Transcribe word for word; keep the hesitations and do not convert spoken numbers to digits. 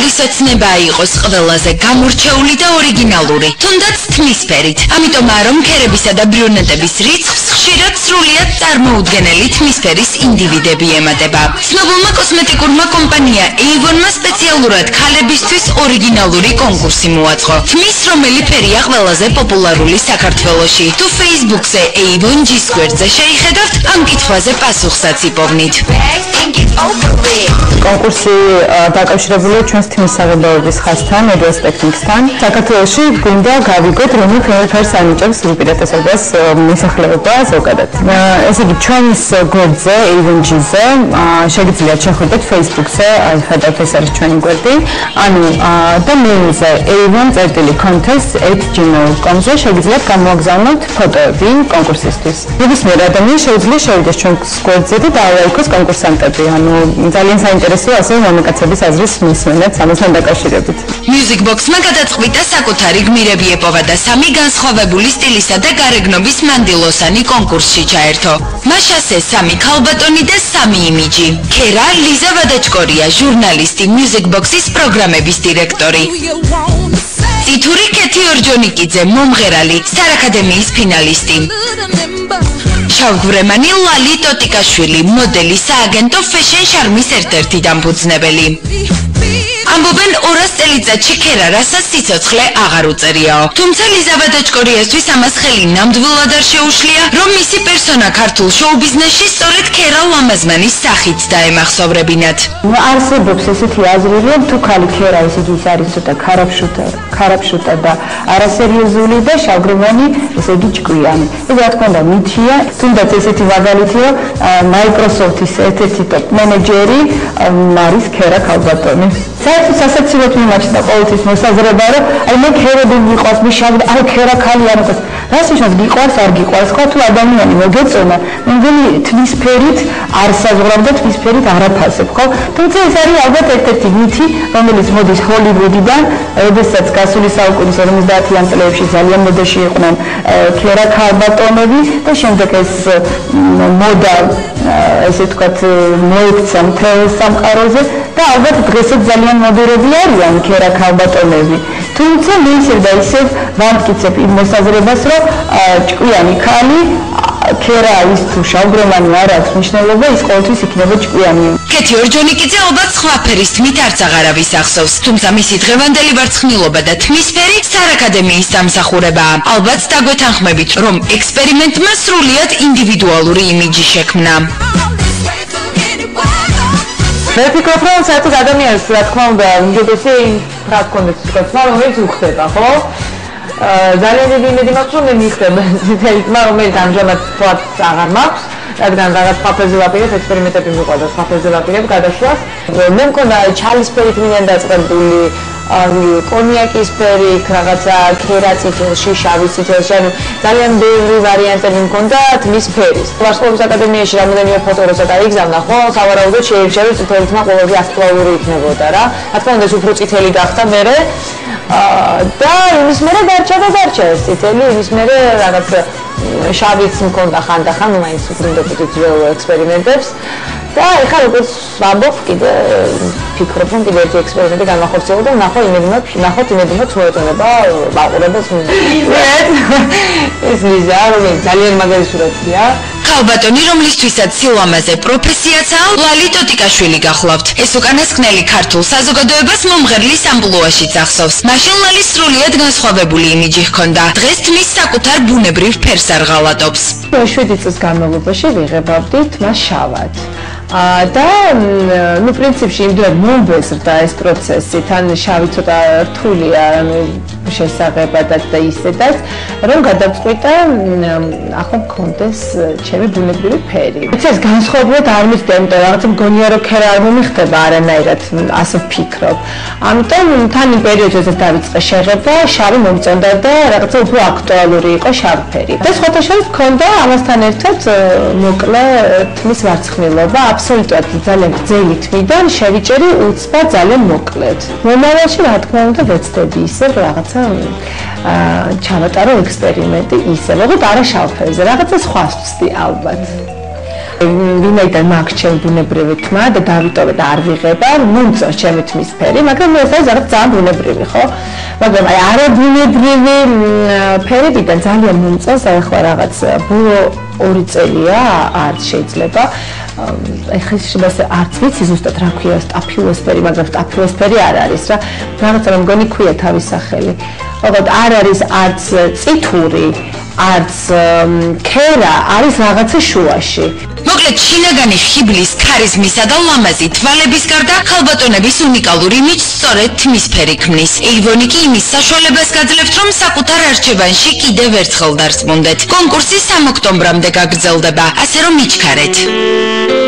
ხალისოცნება იყოს ყველაზე გამორჩეული და ორიგინალური, თუნდაც თმისფერით. ამიტომ რომ ქერებისა და ბრიუნეტების რიცხვს ხშირად სრულიად წარმოუდგენელი თმისფერის ინდივიდები ემატება. ცნობილმა კოსმეტიკურმა კომპანია Avon-მა სპეციალურად ქალებისთვის ორიგინალური კონკურსი მოაწყო. თმის რომელი ფერია ყველაზე პოპულარული საქართველოში? თუ Facebook-ზე Avon G Squared-ზე შეიხედავთ, ამ კითხვაზე პასუხსაც იპოვნით. კონკურსი დაკავშირებულია ჩვენს თმის საღებავების ხაზთან, Medias Technics-თან. საქართველოში გვინდა გავიგოთ, რომელ ფერს ანიჭებს უპირატესობას მოსახლეობა ზოგადად. ესე იგი, ჩვენს გვერდზე Avon G-ზე შეგიძლიათ შეხვიდეთ Facebook-ზე, აი ხედავთ ეს არის ჩვენი გვერდი, ანუ და მეილზე avon-contest at gmail dot com-ზე შეგიძლიათ გამოაგზავნოთ ფოტოები კონკურსისთვის. ნებისმიერ ადამიანს შეუძლია შევიდეს ჩვენს გვერდზე და დაალაიქოს კონკურსანტები. ანუ ძალიან საინტერესოა ასევე მამაკაცების აზრის მისმენაც ამასთან დაკავშირებით. Music Box-მა გადაწყვიტა საკუთარი გმირები ეპოვა და სამი განსხვავებული სტილისა და გარეგნობის მანდილოსანი კონკურსში ჩაერთო. მას ასე სამი ქალბატონი და სამი იმიჯი. ქერა ლიზა ვადაჭკორია, ჟურნალისტი, Music Box-ის პროგრამების დირექტორი. წითური კეთი ორჯონიკიძე, მომღერალი, სტარ-აკადემიის ფინალისტი. შავგვრემანი ლალი ტოტიკაშვილი, მოდელი, სააგენტო ფეშენ შარმის ერთ-ერთი დამფუძნებელი. ამბობენ ორას წელიწადში ქერა რასაც სიცოცხლე აღარ უწერიაო. თუმცა ლიზა ვადაჭკორიასთვის ამას ხელი ნამდვილად არ შეუშლია, რომ მისი პერსონა ქართულ შოუ-ბიზნესში სწორედ ქერა ლამაზმანის სახით დაემახსოვრებინათ. არსებობს ესეთი აზრი, რომ თუ ქალი ქერა ისეთი ის არის ცოტა ქარაფშუტა, ქარაფშუტა და არასერიოზული და შავგვრემანი, ესე იგი ჭკვიანი. ეს რა თქმა უნდა მითია, თუნდაც ესეთი მაგალითი, რომ Microsoft-ის ერთ-ერთი ტოპ მენეჯერი არის ქერა ქალბატონი. საერთოდ სასაცილოდ მიმაჩნდა ყოველთვის მოსაზრება, რომ აი მე ქერები მიყვარს, მე შავი, აი ქერა ქალი არ მოგწონს. რას ნიშნავს გიყვარს, არ გიყვარს, ხო თუ ადამიანი მოგეწონა, მე მგონი თვისფერით არ საზღვრავ და თვისფერით არ აფასებ, ხო? თუმცა ეს არის ალბათ ერთ-ერთი მითი, რომელიც მოდის ჰოლივუდიდან, როდესაც გასული საუკუნის ორმოცდაათიან წლებში ძალიან მოდაში იყვნენ ქერა ქალბატონები და შემდეგ ეს მოდა ესე ვთქვათ მოექცა მთელ სამყაროზე და ალბათ დღესაც ძალიან მოდერნები არიან ქერა ქალბატონები. თუმცა მე ისევ და ისევ ვამტკიცებ იმ მოსაზრებას, რომ ჭკვიანი ქალი ქერა ის თუ შავგვრემანი არ აქვს მნიშვნელობა, ის ყოველთვის იქნება ჭკვიანი. კეთი ორჯონიკიძე ალბათ სხვა ფერის თმით არც აღარავის ახსოვს, თუმცა მისი დღევანდელი ვარცხნილობა და თმისფერი სტარ-აკადემიის დამსახურებაა. ალბათ დაგვეთანხმებით, რომ ექსპერიმენტმა სრულიად ინდივიდუალური იმიჯი შექმნა. მე ვფიქრობ, რომ საერთოდ ადამიანს რა თქმა უნდა უმჯობესი რა გქონდეს თქმა, რომელიც უხდება, ხო? ძალიან დიდი იმედი მაქვს, რომ მე მიხდება წითელი თმა, რომელიც ამჟამად თქვათ აღარ მაქვს, რადგან რაღაც ფაფეზე ვაპირებ ექსპერიმენტები მიყვარდა ფაფეზე ვაპირებ გადაშვას. მე მქონდა ჩალისფერით მინდა დაწყებული, კონიაკის ფერი, რაღაცა ქერა წითელში, შავი წითელში, ანუ ძალიან ბევრი ვარიანტები მქონდა თმის ფერის. ვარსკვლავის აკადემიაში რამოდენიმე ფოტო როცა დაიგზავნა, ხო, სავარაუდოდ შეირჩევი წითელი თმა ყოველდღე აქტუალური იქნებოდა რა. რა თქმა უნდა, ეს უფრო წითელი გახდა მერე. და იმის მერე დარჩა და დარჩა ეს წითელი, იმის მერე რაღაც შავიც მქონდა ხანდახან, მაინც უბრუნდებოდი ძველ ექსპერიმენტებს. და ეხლა როგორც ვამბობ, კიდე ფიქრობ, რომ კიდე ერთი ექსპერიმენტი განვახორციელო და ნახო იმედი მაქვს, ნახოთ იმედი მაქვს მოეწონება მაყურებელს. ეს ლიზა, რომელიც ძალიან მაგარი სურათია. ქალბატონი, რომლისთვისაც სილამაზე პროფესიაცაა, ლალი ტოტიკაშვილი გახლავთ. ეს უკანასკნელი ქართულ საზოგადოებას მომღერლის ამპლუაშიც ახსოვს. მაშინ ლალი სრულიად განსხვავებული იმიჯი ჰქონდა. დღეს თმის საკუთარ ბუნებრივ ფერს არ ღალატობს. შვიდი წლის განმავლობაში ვიღებავდი თმას შავად. და ну პრინციპში იმდენად მომბეზრდა ეს პროცესი, თან შავი ცოტა რთულია შესაძლებადაც და ისედაც, რომ გადავწყვიტა ახლა მქონდეს ჩემი ბუნებრივი ფერი. ეს განსხვავებულად არ მისდე, იმიტომ რომ რაღაც მგონია რომ ქერა არ მომიხდება არანაირად, ასე ვფიქრობ. ამიტომ თან იმ პერიოდში ეს დავიწყე შეღება, შავი მომწონდა და რაღაცა უფრო აქტუალური იყო შავი ფერი. და სხვათა შორის მქონდა ამასთან ერთად მოკლე თმის ვარცხნილობა, აბსოლუტურად ძალიან გრძელი თმიდან შევიჭერი უცბად ძალიან მოკლედ. მომავალში რა თქმა უნდა ვეცდები ისევ რაღაცა ჩავატარო ექსპერიმენტი ისევ, როგორც არა შავ ფერზე, რაღაცა სხვა ვცდი ალბათ. ვინაიდან მაქვს ჩემი ბუნებრივი თმა და დავიტოვე და არ ვიღება, მომწონს ჩემი თმის ფერი, მაგრამ ეს არის რაღაც ძალიან ბუნებრივი, ხო? მაგრამ აი არაბუნებრივი ფერებიდან ძალიან მომწონს, აი ხო რაღაც ბოლო ორი წელია არც შეიძლება ეხლა შეიძლება არც ვიცი ზუსტად რა ქვია სტაფილოსფერი, მაგრამ სტაფილოსფერი არ არის რა. რაღაცა რომ მგონი ქვია თავის სახელი. ოღონდ არ არის არც წითური, არც ქერა, არის რაღაცა შუაში. მოკლედ შინაგანი ხიბლის, ქარიზმისა და ლამაზი თვალების გარდა ხალბატონების უნიკალური იმიჯს სწორედ თმისფერი ქმნის. ივონი კი იმის საშუალებას გაძლევთ, რომ საკუთარ არჩევანში კიდევ ერთხელ დარწმუნდეთ. კონკურსი სამ ოქტომბრამდე გაგრძელდება, ასე რომ მიჩქარეთ.